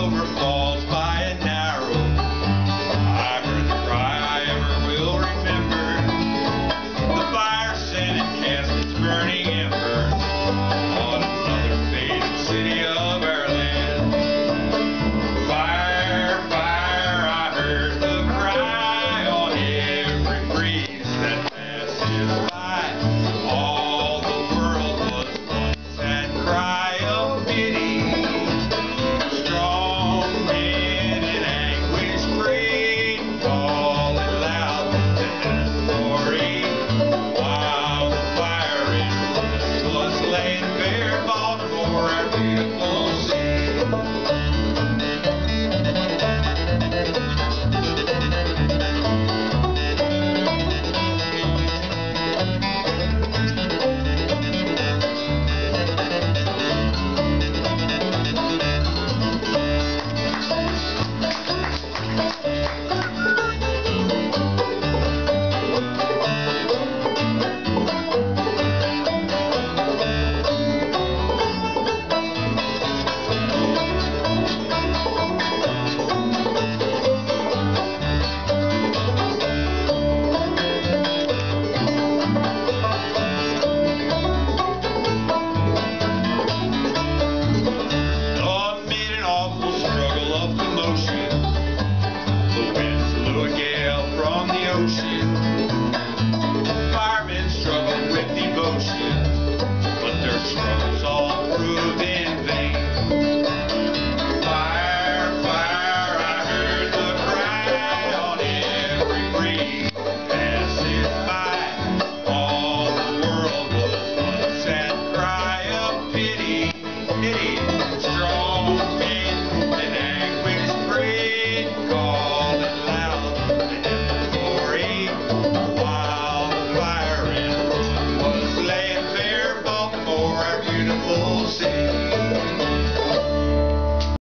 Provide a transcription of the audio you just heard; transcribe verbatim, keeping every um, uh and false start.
over falls by a narrow. I heard the cry I ever will remember. The fire sent and cast its burning embers on another faded city of our land. Fire, fire, I heard the cry on every breeze that passes by. All the world was one sad cry of pity. Strong men in anguish prayed, calling loud to death glory, while the fire in blood was laying bare Baltimore, our beautiful city. Struggle of commotion. The wind blew a gale from the ocean.